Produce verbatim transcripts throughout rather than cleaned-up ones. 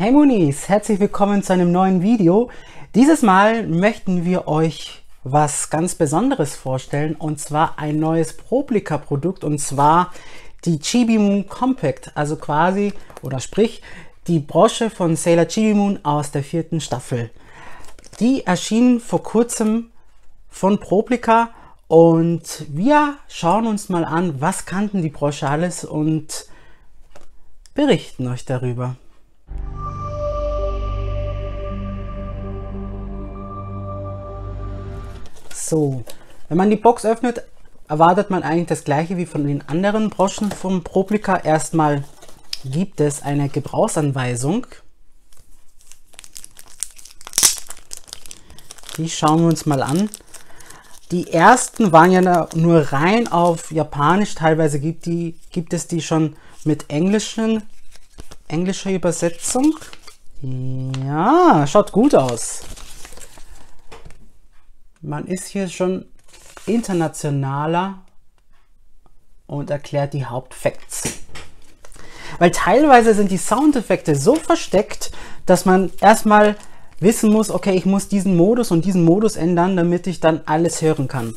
Hey Moonies, herzlich willkommen zu einem neuen Video. Dieses Mal möchten wir euch was ganz Besonderes vorstellen, und zwar ein neues Proplica Produkt, und zwar die Chibi Moon Compact, also quasi, oder sprich, die Brosche von Sailor Chibi Moon aus der vierten Staffel. Die erschien vor kurzem von Proplica und wir schauen uns mal an, was kannten die Brosche alles, und berichten euch darüber. So, wenn man die Box öffnet, erwartet man eigentlich das gleiche wie von den anderen Broschen vom Proplica. Erstmal gibt es eine Gebrauchsanweisung. Die schauen wir uns mal an. Die ersten waren ja nur rein auf Japanisch, teilweise gibt, die, gibt es die schon mit englischen, englischer Übersetzung. Ja, schaut gut aus. Man ist hier schon internationaler und erklärt die Hauptfacts. Weil teilweise sind die Soundeffekte so versteckt, dass man erstmal wissen muss, okay, ich muss diesen Modus und diesen Modus ändern, damit ich dann alles hören kann.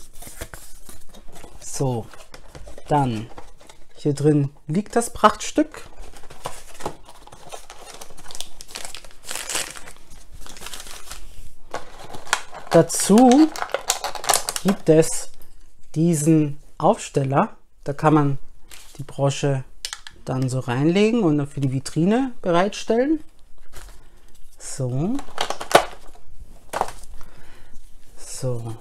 So, dann hier drin liegt das Prachtstück. Dazu gibt es diesen Aufsteller, da kann man die Brosche dann so reinlegen und für die Vitrine bereitstellen. So. So.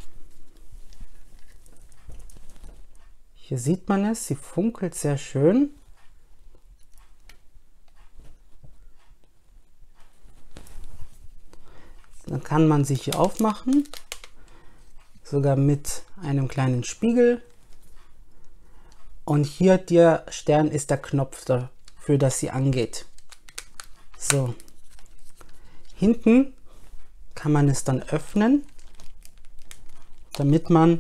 Hier sieht man es, sie funkelt sehr schön. Dann kann man sich hier aufmachen, sogar mit einem kleinen Spiegel. Und hier der Stern ist der Knopf dafür, dass sie angeht. So. Hinten kann man es dann öffnen, damit man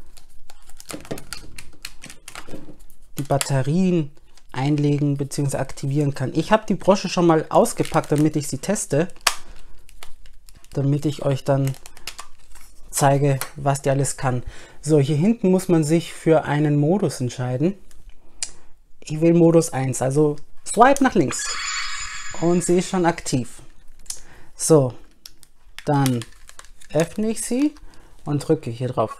die Batterien einlegen bzw. aktivieren kann. Ich habe die Brosche schon mal ausgepackt, damit ich sie teste, damit ich euch dann zeige, was die alles kann. So, hier hinten muss man sich für einen Modus entscheiden. Ich will Modus eins, also swipe nach links und sie ist schon aktiv. So, dann öffne ich sie und drücke hier drauf.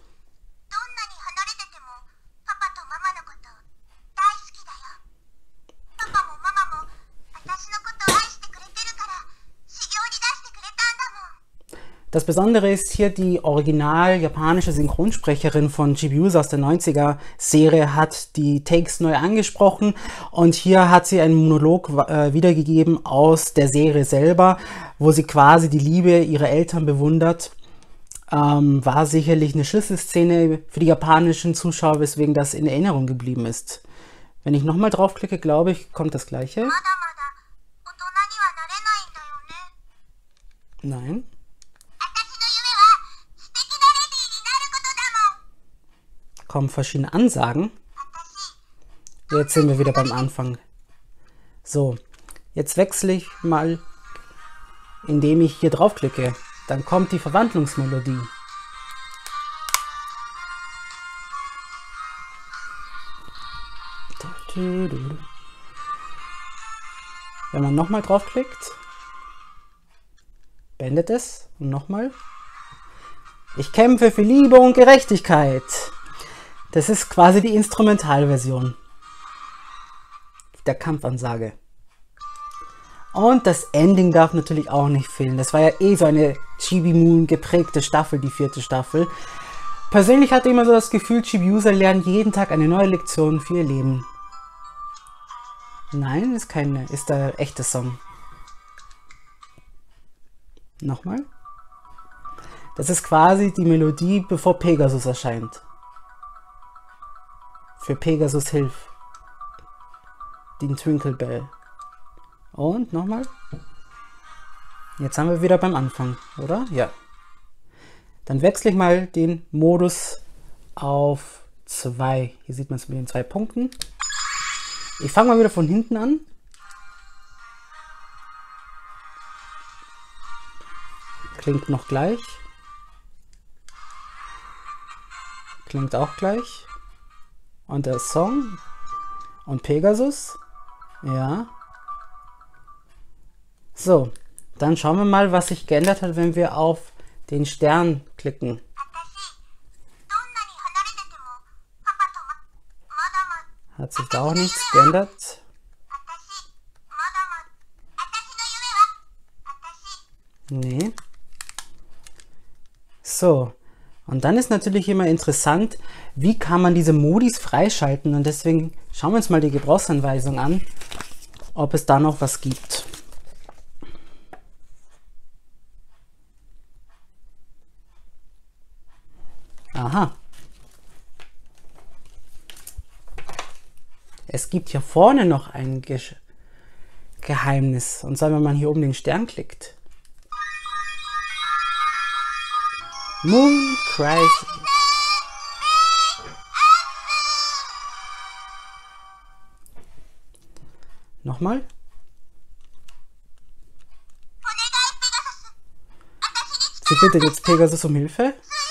Das Besondere ist hier, die original japanische Synchronsprecherin von Chibiusa aus der neunziger Serie hat die Takes neu angesprochen, und hier hat sie einen Monolog äh, wiedergegeben aus der Serie selber, wo sie quasi die Liebe ihrer Eltern bewundert. Ähm, war sicherlich eine Schlüsselszene für die japanischen Zuschauer, weswegen das in Erinnerung geblieben ist. Wenn ich nochmal draufklicke, glaube ich, kommt das gleiche. Nein. Kommen verschiedene Ansagen. Jetzt sind wir wieder beim Anfang. So, jetzt wechsle ich mal, indem ich hier draufklicke. Dann kommt die Verwandlungsmelodie. Wenn man nochmal draufklickt, beendet es, und nochmal. Ich kämpfe für Liebe und Gerechtigkeit. Das ist quasi die Instrumentalversion der Kampfansage. Und das Ending darf natürlich auch nicht fehlen. Das war ja eh so eine Chibi Moon geprägte Staffel, die vierte Staffel. Persönlich hatte ich immer so das Gefühl, Chibiusa lernen jeden Tag eine neue Lektion für ihr Leben. Nein, ist keine, ist der echte Song. Nochmal. Das ist quasi die Melodie, bevor Pegasus erscheint. Für Pegasus Hilf. Den Twinkle Bell. Und nochmal. Jetzt haben wir wieder beim Anfang, oder? Ja. Dann wechsle ich mal den Modus auf zwei. Hier sieht man es mit den zwei Punkten. Ich fange mal wieder von hinten an. Klingt noch gleich. Klingt auch gleich. Und der Song. Und Pegasus. Ja. So, dann schauen wir mal, was sich geändert hat, wenn wir auf den Stern klicken. Hat sich da auch nichts geändert. Nee. So, und dann ist natürlich immer interessant, wie kann man diese Modis freischalten, und deswegen schauen wir uns mal die Gebrauchsanweisung an, ob es da noch was gibt. Aha. Es gibt hier vorne noch ein Ge Geheimnis, und zwar, wenn man hier oben den Stern klickt. Moon Crisis. Nochmal. Sie bittet jetzt Pegasus um Hilfe.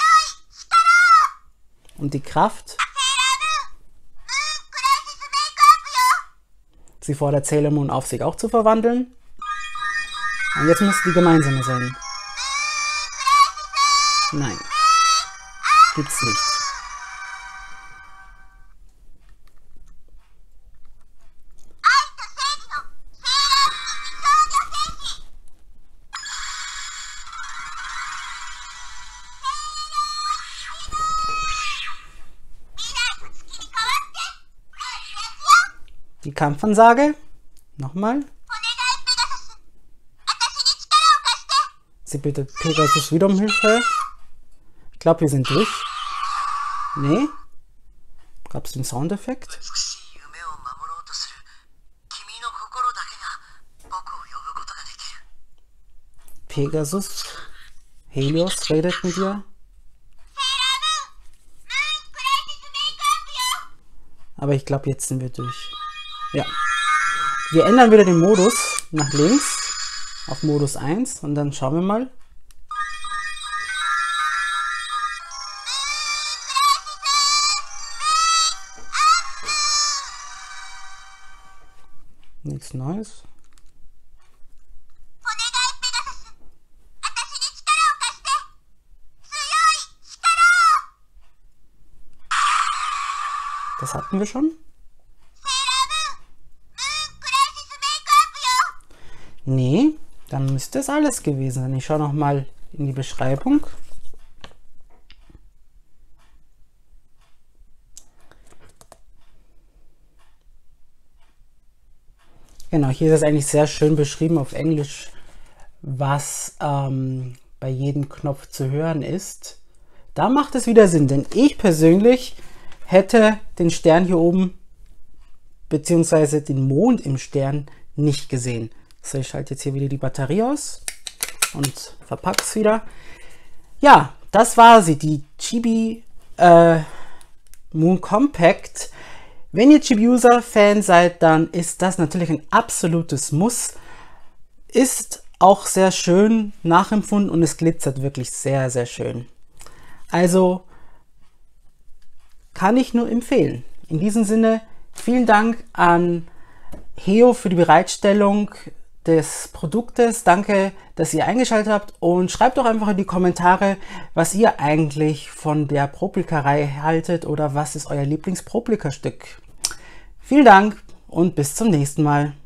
Und die Kraft. Sie fordert Sailor Moon auf, sich auch zu verwandeln. Und jetzt muss die gemeinsame sein. Nein. Gibt's nicht. Die Kampfansage. Nochmal. Sie bittet Pegasus wieder um Hilfe. Ich glaube, wir sind durch. Nee. Gab es den Soundeffekt? Pegasus. Helios redet mit ihr. Aber ich glaube, jetzt sind wir durch. Ja. Wir ändern wieder den Modus nach links auf Modus eins und dann schauen wir mal. Nichts Neues. Das hatten wir schon. Nee, dann müsste es alles gewesen sein. Ich schaue noch mal in die Beschreibung. Genau, hier ist es eigentlich sehr schön beschrieben auf Englisch, was ähm, bei jedem Knopf zu hören ist. Da macht es wieder Sinn, denn ich persönlich hätte den Stern hier oben beziehungsweise den Mond im Stern nicht gesehen. So, ich schalte jetzt hier wieder die Batterie aus und verpacke es wieder. Ja, das war sie, die Chibi äh, Moon Compact. Wenn ihr Chibiusa-Fan seid, dann ist das natürlich ein absolutes Muss. Ist auch sehr schön nachempfunden und es glitzert wirklich sehr, sehr schön. Also kann ich nur empfehlen. In diesem Sinne, vielen Dank an Heo für die Bereitstellung des Produktes. Danke, dass ihr eingeschaltet habt und schreibt doch einfach in die Kommentare, was ihr eigentlich von der Proplica-Reihe haltet oder was ist euer Lieblings-Proplica-Stück. Vielen Dank und bis zum nächsten Mal.